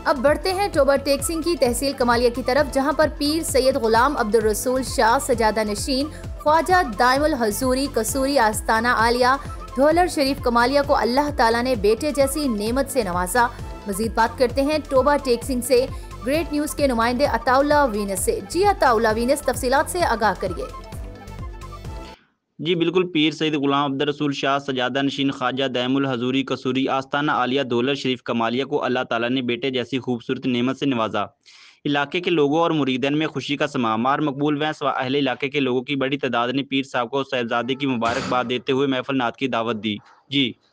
अब बढ़ते हैं टोबा टेकसिंग की तहसील कमालिया की तरफ, जहां पर पीर सैयद गुलाम अब्दुल रसूल शाह सजादा नशीन ख्वाजा दाइमुल हजूरी कसूरी आस्ताना आलिया ढोलर शरीफ कमालिया को अल्लाह ताला ने बेटे जैसी नेमत से नवाजा। मजीद बात करते हैं टोबा टेकसिंग से ग्रेट न्यूज के नुमाइंदे अताउल्ला वीनस से। जी अताउल्ला वीनस, तफसीलात से आगाह करिए। जी बिल्कुल, पीर सैयद गुलाम अब्दुल रसूल शाह सजादा नशीन ख्वाजा दैमुल हजूरी कसूरी आस्ताना आलिया दौलत शरीफ कमालिया को अल्लाह ताला ने बेटे जैसी खूबसूरत नेमत से नवाजा। इलाके के लोगों और मुरीदन में खुशी का समा। मार मकबूल वैस व अहले इलाके के लोगों की बड़ी तादाद ने पीर साहब को साहिबजादे की मुबारकबाद देते हुए महफिल नात की दावत दी। जी।